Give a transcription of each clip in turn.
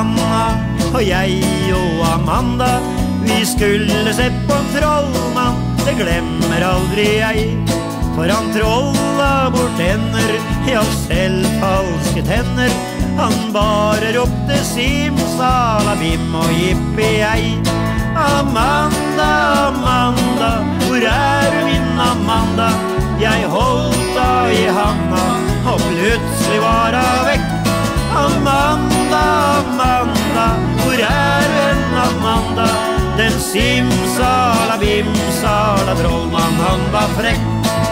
Anna og jeg og Amanda, vi skulle se på en trollmann, det glemmer aldri jeg. For han trolla bort ender, ja selv falske tenner. Han bare ropte simsalabim og jippi-ei. Amanda, Amanda, hvor er min Amanda? Jeg holdt av i handa, og plutselig var hun vekk. Amanda, Amanda, hvor er en Amanda? Den simsalabim-sala trollmann, han var frekk.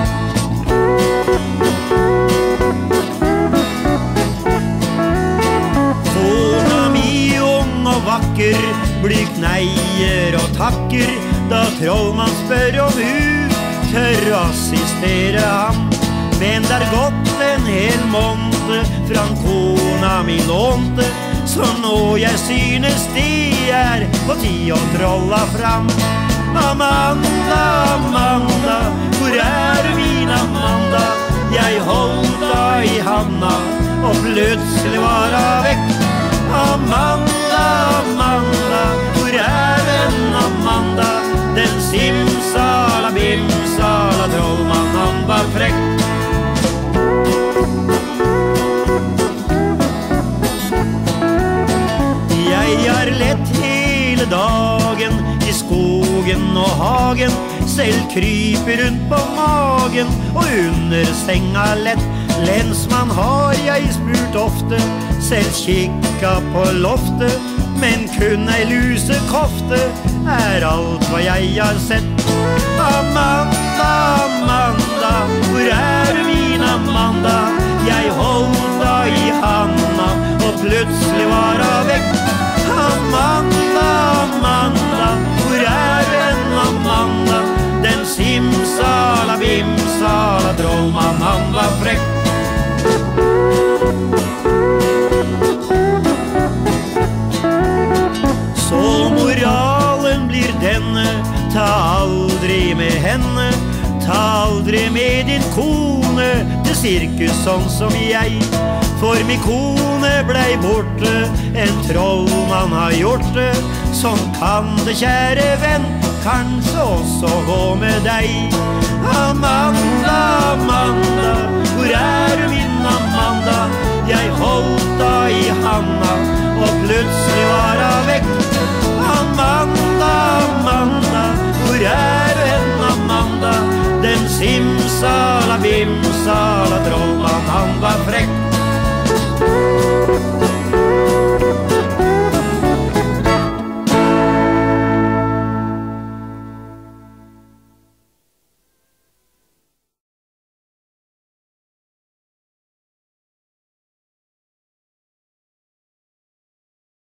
Kona mi ung og vakker, blyg neier og takker, da trollmann spør om hun tør å assistere ham. Men det gått en hel måned fra kona mi lånte, så nå jeg synes de på tide å trolla fram. Amanda, Amanda, hvor er min Amanda? Jeg holdt av i handa, og plutselig var hun vekk. Amanda, Amanda, hvor er en Amanda? Den simsalabim-sala trollmann, han var frekk. Jeg har lett hele dagen i skogen og hagen, selv kryper rundt på magen og under senga lett. Lensmann har jeg spurt ofte, selv kikka på loftet, men kun ei lusekofte alt hva jeg har sett. Amanda, Amanda, hvor er min Amanda? Jeg holdt av i handa, og plutselig var hun vekk. Amanda, Amanda, hvor er en Amanda? Den simsalabim-sala trollmann, han var frekk. Så moralen blir denne, ta aldri med henne, ta aldri med din kone til sirkus sånn som jeg. For min kone blei borte, en trollmann har gjort det. Sånn kan det, kjære venn, kanskje også gå med deg. Amanda, Amanda, hvor er min Amanda? Jeg holdt av i handa, og plutselig var hun vekk. Amanda, Amanda, hvor er en Amanda? Den simsalabim-sala trollmann, han var frekk.